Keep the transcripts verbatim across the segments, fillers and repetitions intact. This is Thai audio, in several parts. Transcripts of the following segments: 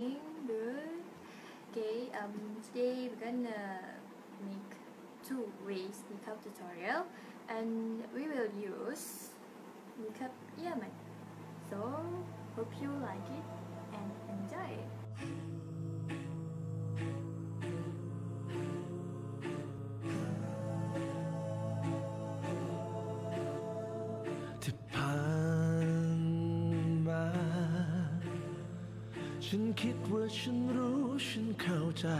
Good. Okay, um, today we're gonna make two ways niqab tutorial, and we will use niqab Yemen. So hope you like it and enjoy it. ที่ผ่านมาฉันคิดว่าฉันรู้ฉันเข้าใจ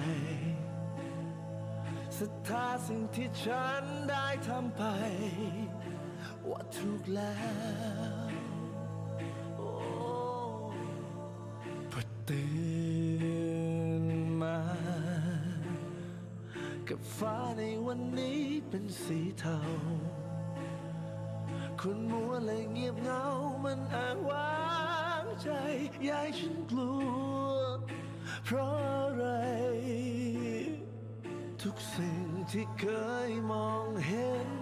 ศรัทธาสิ่งที่ฉันได้ทำไปว่าถูกแล้วโอ้พอตื่นมากับฟ้าในวันนี้เป็นสีเทาคนมัวเลยเงียบเหงามันอ้างว้างใจยายฉันกลัวเพราะอะไรทุกสิ่งที่เคยมองเห็น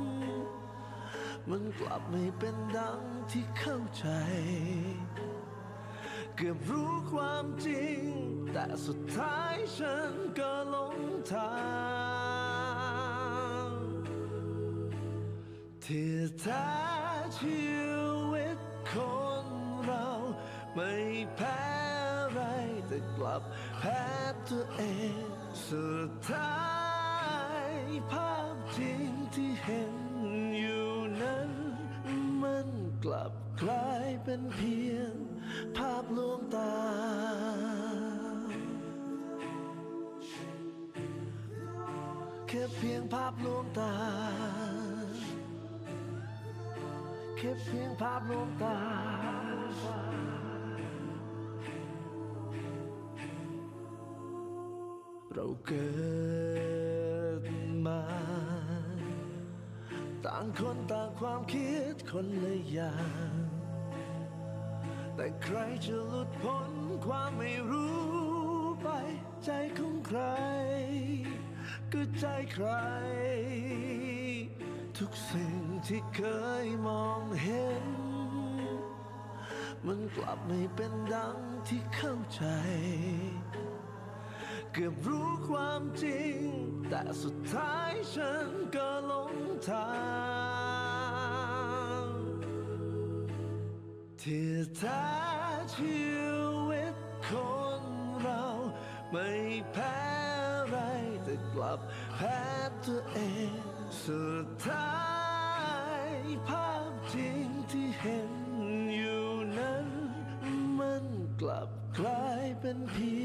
มันกลับไม่เป็นดังที่เข้าใจเกือบรู้ความจริงแต่สุดท้ายฉันก็หลงทางที่แท้ชีวิตคนเราไม่แพ้อะไรแต่กลับแพ้ตัวเองสุดท้ายภาพจริงที่เห็นอยู่นั้นมันกลับกลายเป็นเพียงภาพลวงตาแค่เพียงภาพลวงตาแค่เพียงภาพลวงตาเราเกิดมาต่างคนต่างความคิดคนละอย่างแต่ใครจะหลุดพ้นความไม่รู้ไปใจของใครก็ใจใครทุกสิ่งที่เคยมองเห็นมันกลับไม่เป็นดังที่เข้าใจเกือบรู้ความจริงแต่สุดท้ายฉันก็หลงทางที่แท้ชีวิตคนเราไม่แพ้อะไรแต่กลับแพ้ตัวเองสุดท้ายภาพจริงที่เห็นอยู่นั้นมันกลับกลายเป็นเพี